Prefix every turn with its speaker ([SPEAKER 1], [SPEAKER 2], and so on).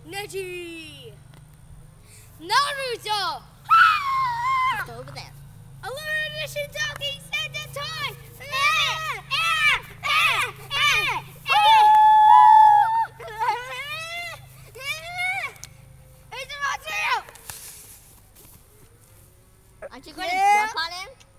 [SPEAKER 1] Neji! Naruto!
[SPEAKER 2] Just over there.
[SPEAKER 1] Illumination talking Santa toy!
[SPEAKER 2] Aren't you going to jump on him?